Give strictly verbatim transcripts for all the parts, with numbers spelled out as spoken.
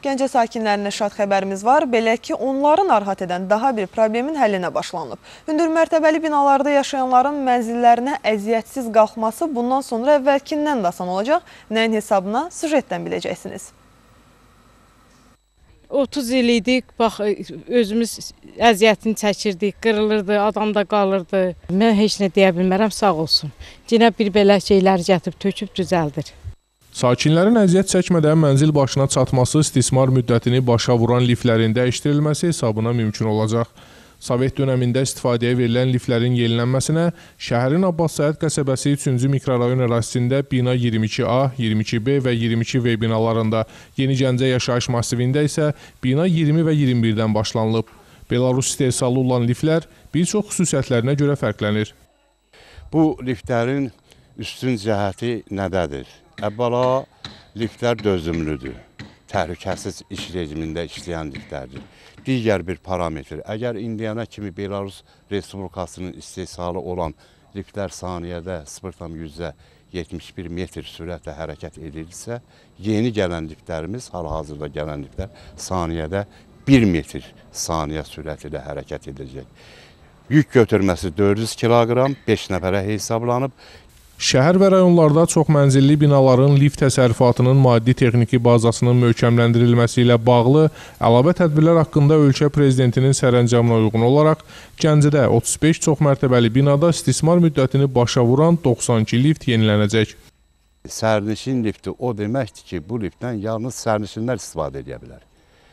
Gəncə sakinlərinə şad xəbərimiz var. Belə ki, onları narahat edən daha bir problemin həllinə başlanılıb. Hündür mərtəbəli binalarda yaşayanların mənzillərinə əziyyətsiz qalxması bundan sonra əvvəlkindən də asan olacaq. Nəyin hesabına süjetdən biləcəksiniz. otuz il idik, bax, özümüz əziyyətini çəkirdik, qırılırdı, adam da qalırdı. Mən heç nə deyə bilmərəm, sağ olsun. Yenə bir belə şeylər gətirib, töküb düzəldir. Sakinlərin əziyyət çəkmədən mənzil başına çatması, istismar müddətini başa vuran liftlərin dəyişdirilməsi hesabına mümkün olacaq. Sovet dönəmində istifadəyə verilən liftlərin yenilənməsinə şəhərin Abbas Səhət qəsəbəsi üçüncü mikrorayon ərazisində bina iyirmi iki A, iyirmi iki B və iyirmi iki V binalarında, Yeni Gəncə yaşayış masivində isə bina iyirmi və iyirmi birdən başlanılıb. Belarus istehsalı olan liftlər bir çox xüsusiyyətlərinə görə fərqlənir. Bu liftlərin üstün cəhəti nədədir? Əvvəla, liftlər dözümlüdür, təhlükəsiz iş rejimində işləyən liftlərdir. Digər bir parametr, əgər indiyənə kimi Belarus Respublikasının istehsalı olan liftlər saniyədə sıfır tam yüzdə yetmiş bir metr sürətlə hərəkət edirsə, yeni gələn liftlərimiz, hal-hazırda gələn liftlər saniyədə bir metr saniyə sürəti ilə hərəkət edəcək. Yük götürməsi dörd yüz kiloqram, beş nəfərə hesablanıb. Şəhər və rayonlarda çox mənzilli binaların lift təsərrüfatının maddi-texniki bazasının möhkəmləndirilməsi ilə bağlı əlavə tədbirlər haqqında ölkə prezidentinin sərəncamına uyğun olaraq Gəncədə otuz beş çox mərtəbəli binada istismar müddətini başa vuran doxsan iki lift yenilənəcək. Sərnişin lifti o deməkdir ki, bu liftdən yalnız sərnişinlər istifadə edə bilər.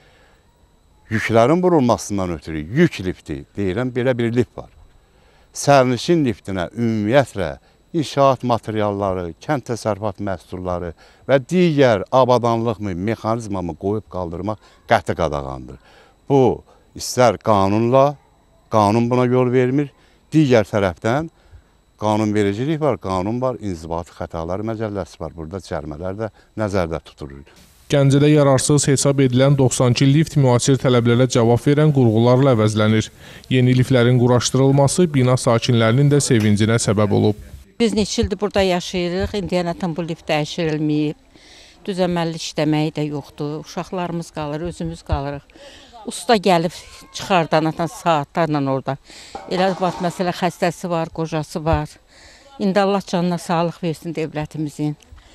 Yüklərin vurulmasından ötürü yük lifti deyilən belə bir lift var. Sərnişin liftinə ümumiyyətlə İnşaat materialları, kənd təsərrüfat məhsulları və digər avadanlıqmı, mexanizmamı qoyub qaldırmaq qəti qadağandır. Bu, istər qanunla, qanun buna yol vermir, digər tərəfdən qanunvericilik var, qanun var, inzibati xətalar məcəlləsi var. Burada cərimələr də nəzərdə tutulur. Gəncədə yararsız hesab edilən doxsan iki lift müasir tələblərə cavab verən qurğularla əvəzlənir. Yeni liftlərin quraşdırılması bina sakinlərinin də sevincinə səbəb olub. Biz neçə ildir burada yaşayırıq, indiyənətən bu lift dəyişirilməyib. Düzəməlli işləməyi də yoxdur, uşaqlarımız qalır, özümüz qalırıq. Usta gəlib çıxardanatan saatlarla orada. Elə var, məsələ xəstəsi var, qocası var. İndi Allah canına sağlıq versin devlətimizin.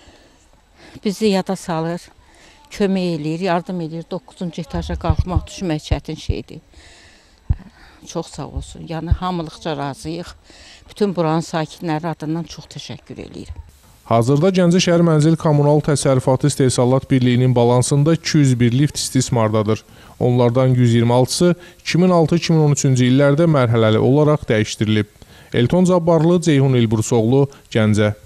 Bizi yada salır, kömək eləyir, yardım eləyir. doqquzuncu etaja qalxmaq, düşmək çətin şeydir. Çox sağ olsun, yəni hamılıqca razıyıq. Bütün buranın sakinləri adından çox təşəkkür edirəm. Hazırda Gəncə şəhər mənzil kommunal təsərrüfatı istehsalat birliyinin balansında iki yüz bir lift istismardadır. Onlardan yüz iyirmi altısı iki min altı iki min on üçüncü illərdə mərhələli olaraq dəyişdirilib. Elton Cabbarlı, Ceyhun İlbursoğlu, Gəncə.